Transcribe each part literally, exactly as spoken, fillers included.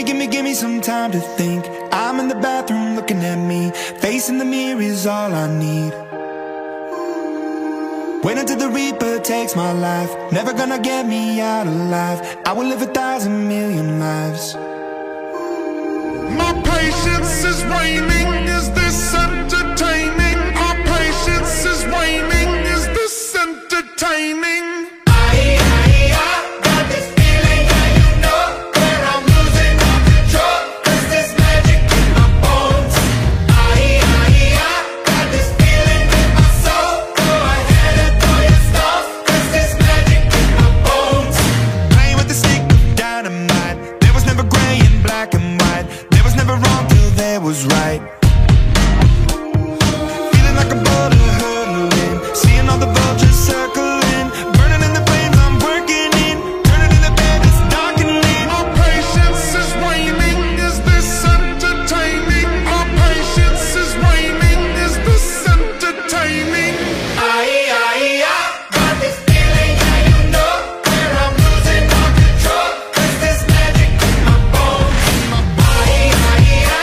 gimme, gimme some time to think. I'm in the bathroom looking at me. Facing the mirror is all I need. Wait until the Reaper takes my life. Never gonna get me out alive. I will live a thousand million lives. My patience is waning. Is this entertaining? My patience is waning. Is this entertaining? Was right. Feeling like a boulder hurtling, seeing all the vultures circling, burning in the flames I'm working in, turning in the bed it's darkening. My patience is waning. Is this entertaining? My patience is waning. Is this entertaining? Aye, aye, I got this feeling, yeah, you know, where I'm losing all control. Cause there's magic in my bones. Aye, aye, I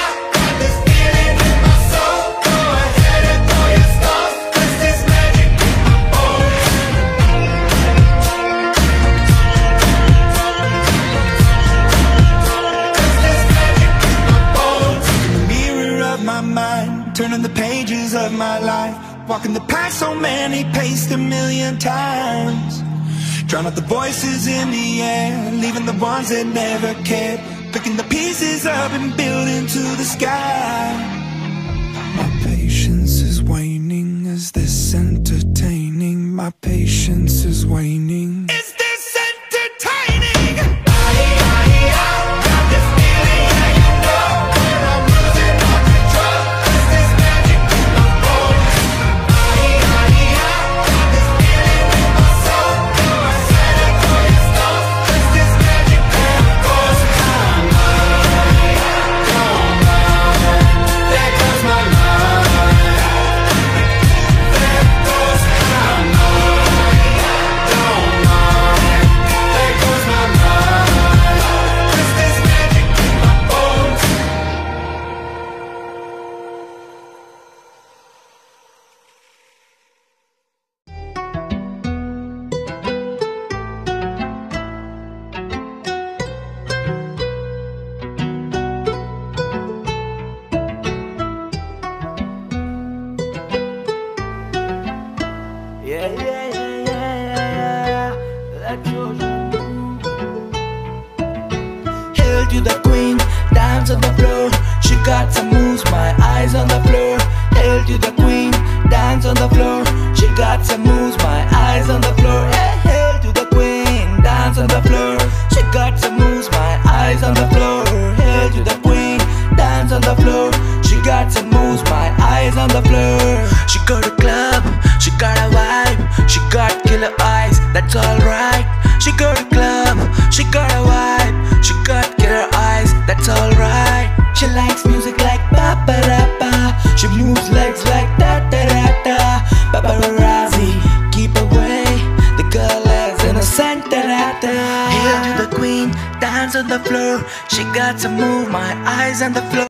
turning the pages of my life, walking the path so many paced a million times. Drown out the voices in the air, leaving the ones that never cared, picking the pieces up and building to the sky. My patience is waning. Is this entertaining? My patience is waning. Is this entertaining? Aye, aye, I got this feeling, yeah, you know, where I'm losing all control. Cause there's magic in my bones. Aye, aye, I got this feeling in my soul. Go ahead and throw your stones. Cause there's magic in my bones. I'm mine, don't mind. There goes my mind. There goes my mind. Don't mind. There goes my mind. Cause there's magic in my bones. Yeah, yeah, yeah, yeah, yeah. Let's go. Hail to the queen, dance on the floor. She got some moves, my eyes on the floor. Hail to the queen, dance on the floor. She got some moves, my eyes on the floor. Hey, hail to the queen, dance on the floor. She got some moves, my eyes on the floor. Hail to the queen, dance on the floor. She got some moves, my eyes on the floor. She got a club, she got a vibe, she got killer eyes, that's alright. She got a club, she got a vibe, she got killer eyes, that's alright. She likes music like ba-ba-da-ba. She moves legs like da-da-da-da. Paparazzi, keep away, the girl is innocent, da-da-da. Hail to the queen, dance on the floor. She got to move, my eyes on the floor.